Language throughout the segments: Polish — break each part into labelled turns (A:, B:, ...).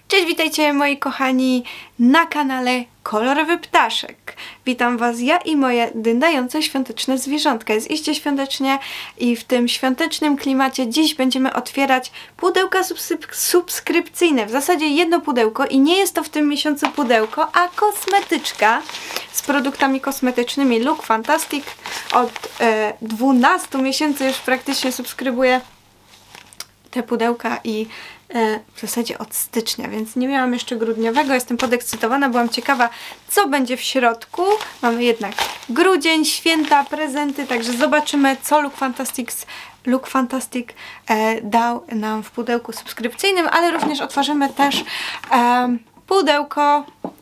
A: Cześć, witajcie moi kochani na kanale Kolorowy Ptaszek. Witam was ja i moje dyndające świąteczne zwierzątka. Jest iście świątecznie i w tym świątecznym klimacie dziś będziemy otwierać pudełka subskrypcyjne. W zasadzie jedno pudełko i nie jest to w tym miesiącu pudełko, a kosmetyczka z produktami kosmetycznymi Look Fantastic. Od 12 miesięcy już praktycznie subskrybuję te pudełka i w zasadzie od stycznia, więc nie miałam jeszcze grudniowego. Jestem podekscytowana, byłam ciekawa, co będzie w środku. Mamy jednak grudzień, święta, prezenty, także zobaczymy, co Look Fantastic dał nam w pudełku subskrypcyjnym, ale również otworzymy też pudełko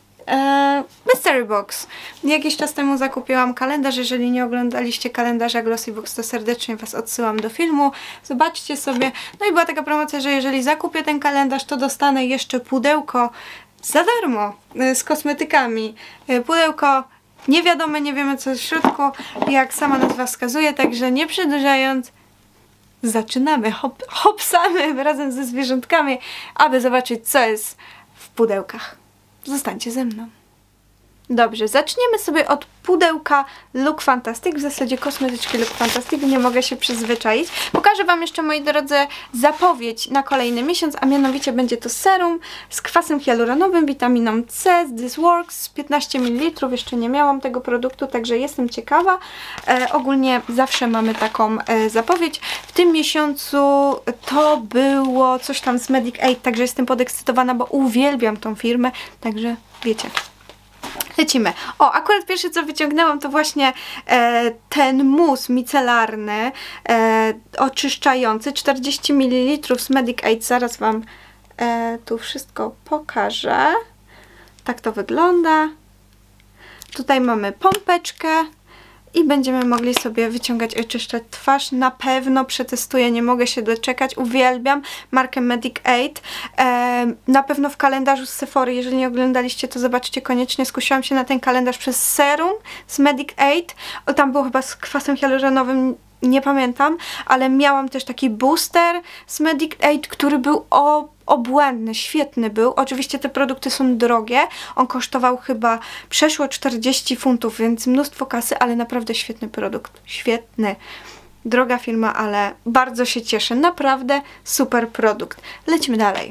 A: Mystery Box. Jakiś czas temu zakupiłam kalendarz. Jeżeli nie oglądaliście kalendarza Glossybox, to serdecznie was odsyłam do filmu. Zobaczcie sobie. No i była taka promocja, że jeżeli zakupię ten kalendarz, to dostanę jeszcze pudełko za darmo z kosmetykami. Pudełko niewiadome, nie wiemy co jest w środku, jak sama nazwa wskazuje, także nie przedłużając, zaczynamy, hopsamy razem ze zwierzątkami, aby zobaczyć, co jest w pudełkach. Zostańcie ze mną. Dobrze, zaczniemy sobie od pudełka Look Fantastic, w zasadzie kosmetyczki Look Fantastic, nie mogę się przyzwyczaić. Pokażę wam jeszcze, moi drodzy, zapowiedź na kolejny miesiąc, a mianowicie będzie to serum z kwasem hialuronowym, witaminą C, z This Works, 15 ml, jeszcze nie miałam tego produktu, także jestem ciekawa. Ogólnie zawsze mamy taką zapowiedź. W tym miesiącu to było coś tam z Medic Aid, także jestem podekscytowana, bo uwielbiam tą firmę, także wiecie. Lecimy. O, akurat pierwsze co wyciągnęłam to właśnie ten mus micelarny oczyszczający, 40 ml z Medic Aid. Zaraz wam tu wszystko pokażę. Tak to wygląda. Tutaj mamy pompeczkę i będziemy mogli sobie wyciągać i oczyszczać twarz. Na pewno przetestuję, nie mogę się doczekać. Uwielbiam markę Medic Aid. Na pewno w kalendarzu z Sephory, jeżeli nie oglądaliście, to zobaczcie koniecznie. Skusiłam się na ten kalendarz przez serum z Medic Aid. Tam było chyba z kwasem hialuronowym, nie pamiętam, ale miałam też taki booster z Medic Aid, który był obłędny, świetny był. Oczywiście te produkty są drogie. On kosztował chyba przeszło 40 funtów, więc mnóstwo kasy, ale naprawdę świetny produkt. Świetny. Droga firma, ale bardzo się cieszę. Naprawdę super produkt. Lecimy dalej.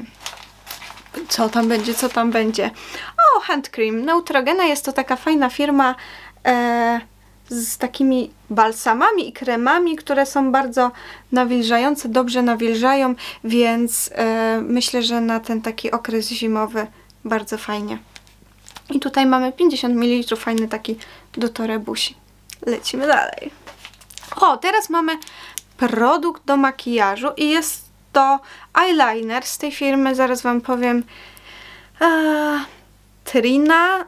A: Co tam będzie? Co tam będzie? O, Hand Cream. Neutrogena jest to taka fajna firma z takimi balsamami i kremami, które są bardzo nawilżające, dobrze nawilżają, więc myślę, że na ten taki okres zimowy bardzo fajnie. I tutaj mamy 50 ml, fajny taki do torebusi. Lecimy dalej. O, teraz mamy produkt do makijażu i jest to eyeliner z tej firmy, zaraz wam powiem, Trina,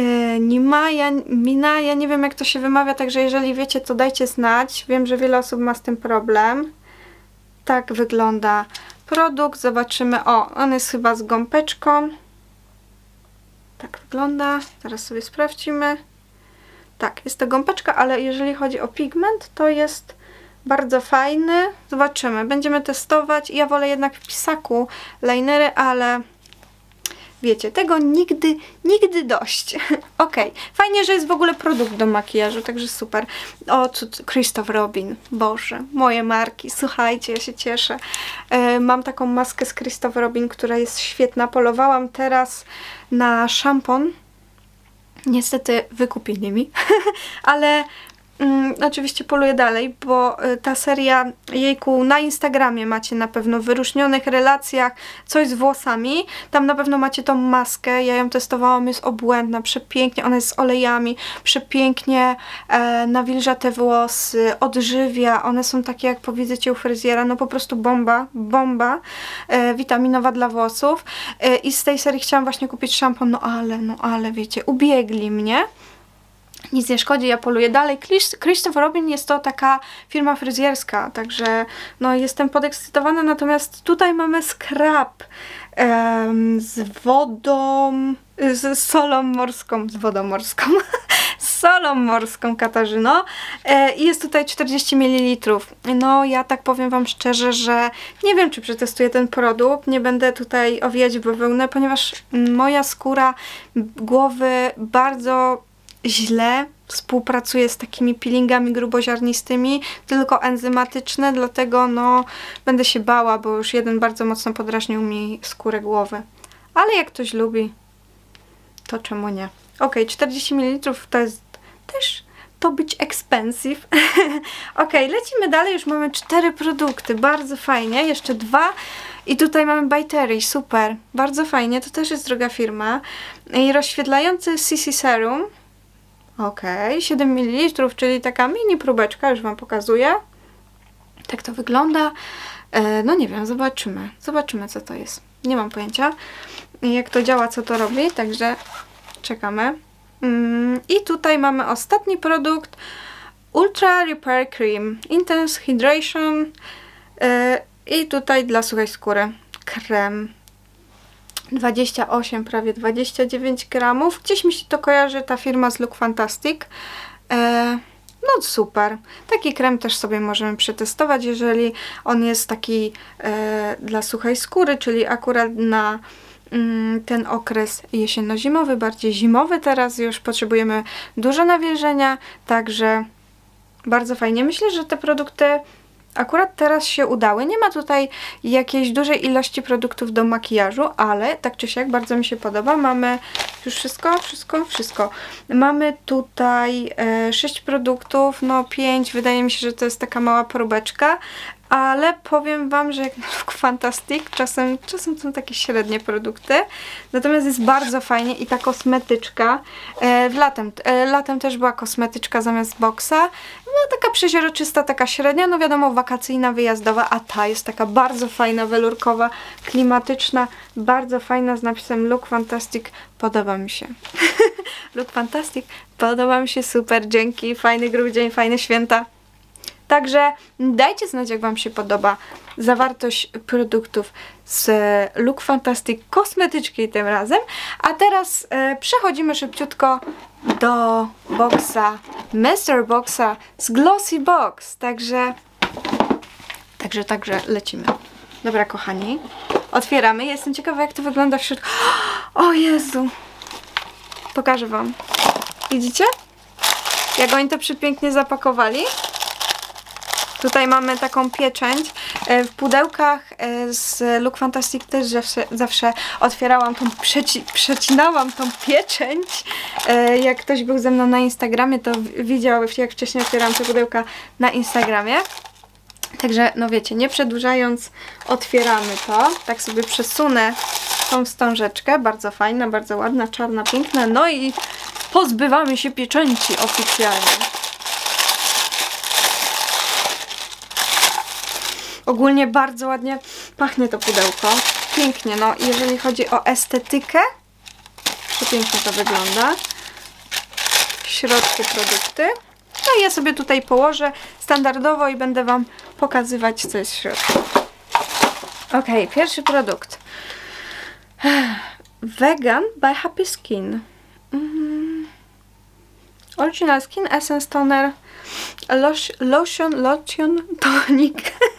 A: Mina, ja nie wiem jak to się wymawia, także jeżeli wiecie, to dajcie znać. Wiem, że wiele osób ma z tym problem. Tak wygląda produkt. Zobaczymy. O, on jest chyba z gąbeczką. Tak wygląda. Zaraz sobie sprawdzimy. Tak, jest to gąbeczka, ale jeżeli chodzi o pigment, to jest bardzo fajny. Zobaczymy. Będziemy testować. Ja wolę jednak w pisaku linery, ale wiecie, tego nigdy dość. Ok, fajnie, że jest w ogóle produkt do makijażu, także super. O, Christopher Robin, Boże, moje marki, słuchajcie, ja się cieszę. Mam taką maskę z Christopher Robin, która jest świetna. Polowałam teraz na szampon. Niestety wykupili mi, ale oczywiście poluję dalej, bo ta seria, jejku, na Instagramie macie na pewno w wyróżnionych relacjach coś z włosami, tam na pewno macie tą maskę, ja ją testowałam, jest obłędna, przepięknie, ona jest z olejami, przepięknie nawilża te włosy, odżywia, one są takie jak powiedzcie u fryzjera, no po prostu bomba witaminowa dla włosów i z tej serii chciałam właśnie kupić szampon, no ale wiecie, ubiegli mnie. Nic nie szkodzi, ja poluję dalej. Christopher Robin jest to taka firma fryzjerska, także no jestem podekscytowana, natomiast tutaj mamy scrub z wodą, z solą morską, z wodą morską, z solą morską, Katarzyno. I jest tutaj 40 ml. No, ja tak powiem wam szczerze, że nie wiem, czy przetestuję ten produkt. Nie będę tutaj owijać w bawełnę, ponieważ moja skóra głowy bardzo źle współpracuje z takimi peelingami gruboziarnistymi, tylko enzymatyczne, dlatego no będę się bała, bo już jeden bardzo mocno podrażnił mi skórę głowy. Ale jak ktoś lubi, to czemu nie? Ok, 40 ml to jest też to być expensive. Ok, lecimy dalej, już mamy 4 produkty, bardzo fajnie, jeszcze 2 i tutaj mamy By Terry, super, bardzo fajnie, to też jest droga firma. I rozświetlający CC Serum, ok, 7 ml, czyli taka mini próbeczka, już wam pokazuję. Tak to wygląda. No nie wiem, zobaczymy. Zobaczymy, co to jest. Nie mam pojęcia, jak to działa, co to robi, także czekamy. I tutaj mamy ostatni produkt. Ultra Repair Cream. Intense Hydration. I tutaj dla suchej skóry. Krem. 28, prawie 29 gramów. Gdzieś mi się to kojarzy, ta firma z Look Fantastic. No super. Taki krem też sobie możemy przetestować, jeżeli on jest taki dla suchej skóry, czyli akurat na ten okres jesienno-zimowy, bardziej zimowy teraz już potrzebujemy dużo nawilżenia, także bardzo fajnie. Myślę, że te produkty akurat teraz się udały. Nie ma tutaj jakiejś dużej ilości produktów do makijażu, ale tak czy siak bardzo mi się podoba. Mamy już wszystko. Mamy tutaj 6 produktów, no 5. Wydaje mi się, że to jest taka mała próbeczka, ale powiem wam, że jak na Look Fantastic czasem są takie średnie produkty. Natomiast jest bardzo fajnie i ta kosmetyczka, latem też była kosmetyczka zamiast boksa. No taka przeźroczysta, taka średnia, no wiadomo wakacyjna, wyjazdowa, a ta jest taka bardzo fajna, welurkowa, klimatyczna, bardzo fajna z napisem Look Fantastic. Podoba mi się. Look Fantastic, podoba mi się, super, dzięki, fajny grudzień, fajne święta. Także dajcie znać, jak wam się podoba zawartość produktów z Look Fantastic, kosmetyczki tym razem. A teraz przechodzimy szybciutko do boxa, Master Boxa z Glossy Box. Także lecimy. Dobra, kochani, otwieramy. Jestem ciekawa, jak to wygląda w środku. O Jezu! Pokażę wam. Widzicie? Jak oni to przepięknie zapakowali? Tutaj mamy taką pieczęć. W pudełkach z Look Fantastic też zawsze otwierałam tą, przecinałam tą pieczęć. Jak ktoś był ze mną na Instagramie, to widział, jak wcześniej otwierałam te pudełka na Instagramie. Także, no wiecie, nie przedłużając, otwieramy to. Tak sobie przesunę tą wstążeczkę. Bardzo fajna, bardzo ładna, czarna, piękna. No i pozbywamy się pieczęci oficjalnie. Ogólnie bardzo ładnie pachnie to pudełko. Pięknie, no jeżeli chodzi o estetykę, przepięknie to wygląda. W środku produkty. No i ja sobie tutaj położę standardowo i będę wam pokazywać, co jest w środku. Ok, pierwszy produkt. Vegan by Happy Skin. Original Skin Essence Toner Lotion Tonic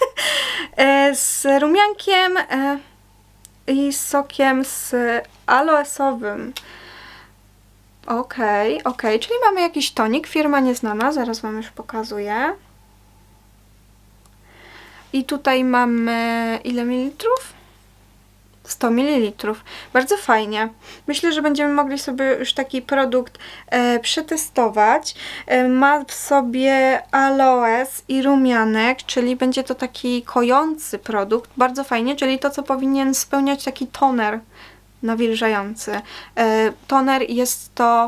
A: z rumiankiem i sokiem z aloesowym. Ok, czyli mamy jakiś tonik, firma nieznana, zaraz wam już pokazuję. I tutaj mamy ile mililitrów? 100 ml. Bardzo fajnie. Myślę, że będziemy mogli sobie już taki produkt przetestować. Ma w sobie aloes i rumianek, czyli będzie to taki kojący produkt. Bardzo fajnie, czyli to, co powinien spełniać taki toner nawilżający. Toner jest to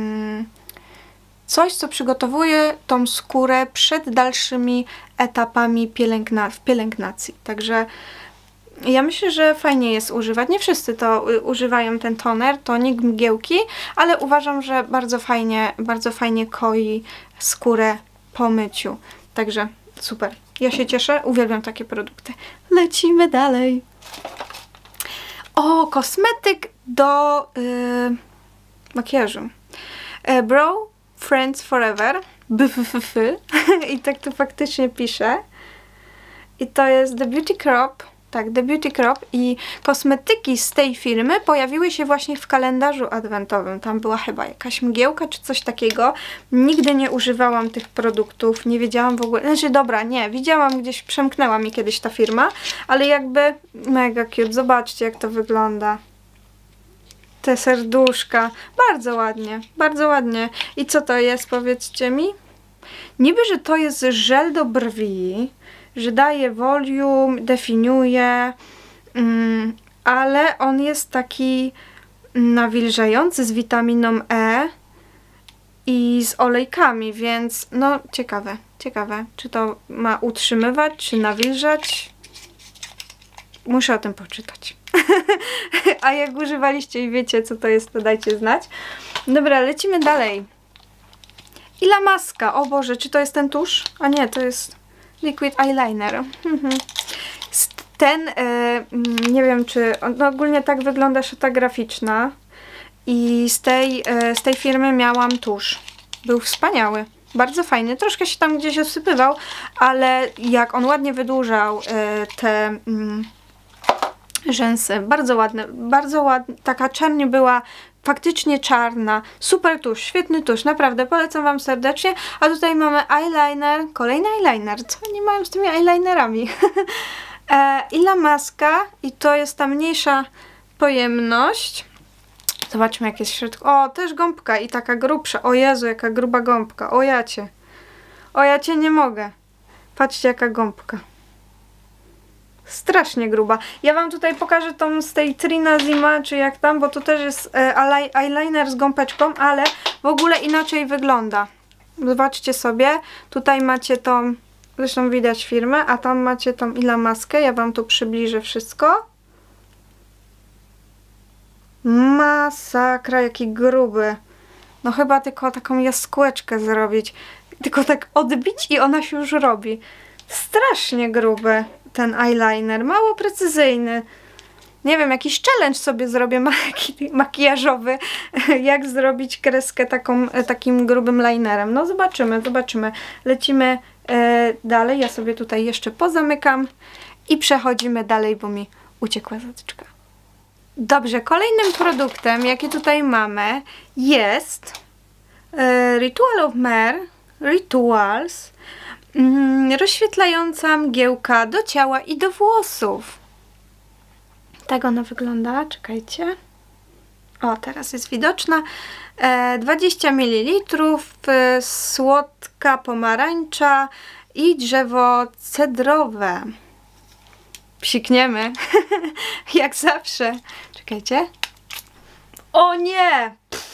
A: coś, co przygotowuje tą skórę przed dalszymi etapami pielęgnacji. Także ja myślę, że fajnie jest używać. Nie wszyscy to używają, ten toner, tonik, mgiełki, ale uważam, że bardzo fajnie koi skórę po myciu. Także super. Ja się cieszę, uwielbiam takie produkty. Lecimy dalej. O, kosmetyk do makijażu. Brow Friends Forever. I tak to faktycznie pisze. I to jest The Beauty Crop. Tak, The Beauty Crop i kosmetyki z tej firmy pojawiły się właśnie w kalendarzu adwentowym. Tam była chyba jakaś mgiełka czy coś takiego. Nigdy nie używałam tych produktów, nie wiedziałam w ogóle, znaczy dobra, nie, widziałam gdzieś, przemknęła mi kiedyś ta firma, ale jakby mega cute, zobaczcie jak to wygląda. Te serduszka, bardzo ładnie, bardzo ładnie. I co to jest, powiedzcie mi? Niby, że to jest żel do brwi, że daje volume, definiuje, ale on jest taki nawilżający z witaminą E i z olejkami, więc no ciekawe, ciekawe, czy to ma utrzymywać, czy nawilżać. Muszę o tym poczytać. A jak używaliście i wiecie co to jest, to dajcie znać. Dobra, lecimy dalej. Ila Maska, o Boże, czy to jest ten tusz? A nie, to jest liquid eyeliner. Ten, nie wiem czy, no ogólnie tak wygląda szata graficzna i z tej firmy miałam tusz. Był wspaniały, bardzo fajny, troszkę się tam gdzieś osypywał, ale jak on ładnie wydłużał te rzęsy, bardzo ładne, taka czerń była, faktycznie czarna, super tusz, świetny tusz, naprawdę polecam wam serdecznie. A tutaj mamy eyeliner, kolejny eyeliner, co oni mają z tymi eyelinerami? Ila Maska i to jest ta mniejsza pojemność. Zobaczmy jak jest w środku. O, też gąbka i taka grubsza. O Jezu, jaka gruba gąbka. O ja cię nie mogę. Patrzcie jaka gąbka. Strasznie gruba. Ja wam tutaj pokażę tą z tej Trina Zima, czy jak tam, bo tu też jest eyeliner z gąbeczką, ale w ogóle inaczej wygląda. Zobaczcie sobie, tutaj macie tą, zresztą widać firmę, a tam macie tą Ila Maskę. Ja wam tu przybliżę wszystko. Masakra, jaki gruby. No chyba tylko taką jaskółeczkę zrobić. Tylko tak odbić i ona się już robi. Strasznie gruby ten eyeliner, mało precyzyjny. Nie wiem, jakiś challenge sobie zrobię makijażowy, jak zrobić kreskę takim grubym linerem. No zobaczymy, zobaczymy. Lecimy dalej, ja sobie tutaj jeszcze pozamykam i przechodzimy dalej, bo mi uciekła zatyczka. Dobrze, kolejnym produktem, jaki tutaj mamy, jest Ritual of Myrrh, Rituals, rozświetlająca mgiełka do ciała i do włosów. Tak ona wygląda, czekajcie. O, teraz jest widoczna. 20 ml, słodka pomarańcza i drzewo cedrowe. Psikniemy, jak zawsze. Czekajcie. O nie!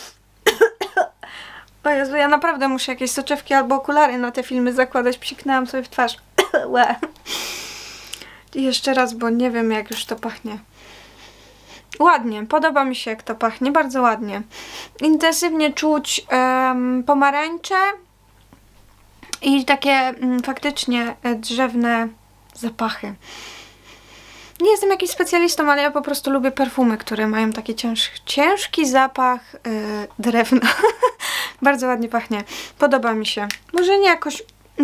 A: O Jezu, ja naprawdę muszę jakieś soczewki albo okulary na te filmy zakładać. Psiknęłam sobie w twarz. I jeszcze raz, bo nie wiem jak już to pachnie. Ładnie, podoba mi się jak to pachnie, bardzo ładnie. Intensywnie czuć pomarańcze i takie faktycznie drzewne zapachy. Nie jestem jakimś specjalistą, ale ja po prostu lubię perfumy, które mają taki ciężki zapach drewna. Bardzo ładnie pachnie. Podoba mi się. Może nie jakoś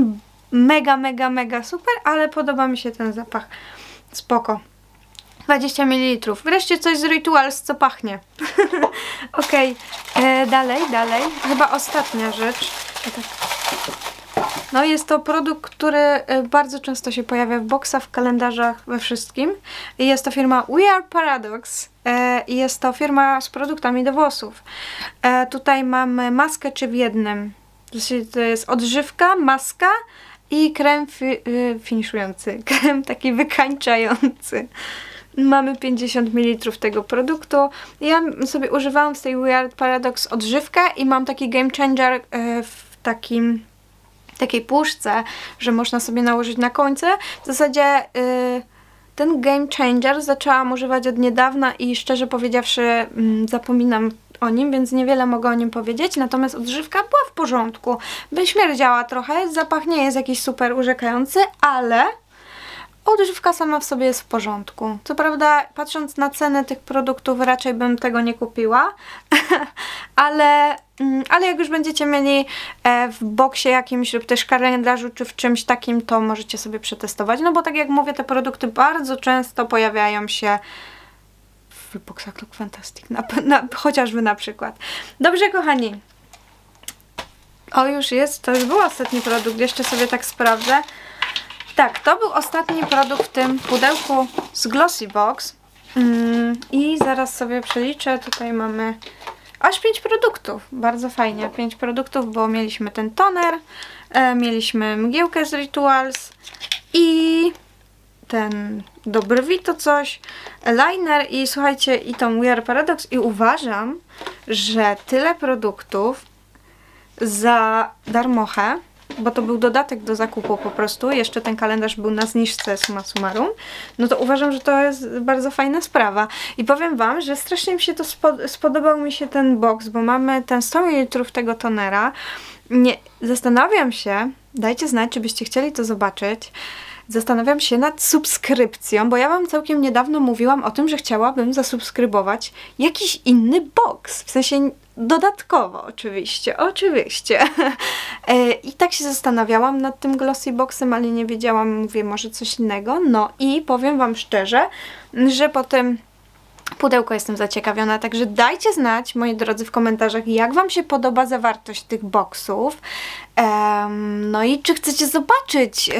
A: mega super, ale podoba mi się ten zapach. Spoko. 20 ml. Wreszcie coś z Rituals, co pachnie. Okej. Dalej. Chyba ostatnia rzecz. No jest to produkt, który bardzo często się pojawia w boksach, w kalendarzach, we wszystkim. I jest to firma We Are Paradox. I jest to firma z produktami do włosów. Tutaj mamy maskę czy w jednym. To jest odżywka, maska i krem finiszujący. Krem taki wykańczający. Mamy 50 ml tego produktu. Ja sobie używałam z tej We Are Paradox odżywkę i mam taki game changer w takiej puszce, że można sobie nałożyć na końce. W zasadzie ten game changer zaczęłam używać od niedawna i szczerze powiedziawszy zapominam o nim, więc niewiele mogę o nim powiedzieć. Natomiast odżywka była w porządku. By śmierdziała trochę, zapach nie jest jakiś super urzekający, ale odżywka sama w sobie jest w porządku. Co prawda, patrząc na cenę tych produktów, raczej bym tego nie kupiła, ale jak już będziecie mieli w boksie jakimś lub też kalendarzu czy w czymś takim, to możecie sobie przetestować. No bo tak jak mówię, te produkty bardzo często pojawiają się w boksach Look Fantastic, chociażby na przykład. Dobrze, kochani. O, już jest, to już był ostatni produkt, jeszcze sobie tak sprawdzę. Tak, to był ostatni produkt w tym pudełku z Glossybox. I zaraz sobie przeliczę, tutaj mamy aż 5 produktów, bardzo fajnie, 5 produktów, bo mieliśmy ten toner, mieliśmy mgiełkę z Rituals i ten do brwi to coś, liner i słuchajcie, i tą We Are Paradox i uważam, że tyle produktów za darmochę, bo to był dodatek do zakupu po prostu, jeszcze ten kalendarz był na zniżce summa summarum, no to uważam, że to jest bardzo fajna sprawa. I powiem wam, że strasznie mi się to spodobał mi się ten box, bo mamy ten 100 ml tego tonera. Nie, zastanawiam się, dajcie znać, czy byście chcieli to zobaczyć. Zastanawiam się nad subskrypcją, bo ja wam całkiem niedawno mówiłam o tym, że chciałabym zasubskrybować jakiś inny box, w sensie dodatkowo oczywiście. I tak się zastanawiałam nad tym Glossy Boxem, ale nie wiedziałam, mówię, może coś innego. No i powiem wam szczerze, że po tym pudełku jestem zaciekawiona, także dajcie znać, moi drodzy, w komentarzach, jak wam się podoba zawartość tych boxów. No i czy chcecie zobaczyć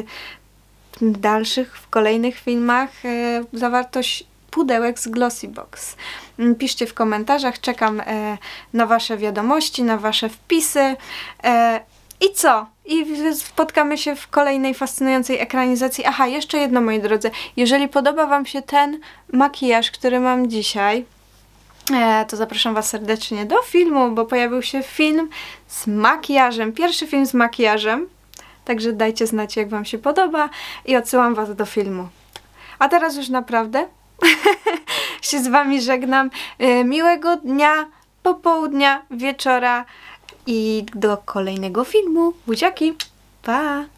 A: w kolejnych filmach zawartość pudełek z Glossybox. Piszcie w komentarzach, czekam na wasze wiadomości, na wasze wpisy. I co? I spotkamy się w kolejnej fascynującej ekranizacji. Aha, jeszcze jedno, moi drodzy. Jeżeli podoba wam się ten makijaż, który mam dzisiaj, to zapraszam was serdecznie do filmu, bo pojawił się film z makijażem. Pierwszy film z makijażem. Także dajcie znać, jak wam się podoba i odsyłam was do filmu. A teraz już naprawdę się z wami żegnam. Miłego dnia, popołudnia, wieczora i do kolejnego filmu. Buziaki! Pa!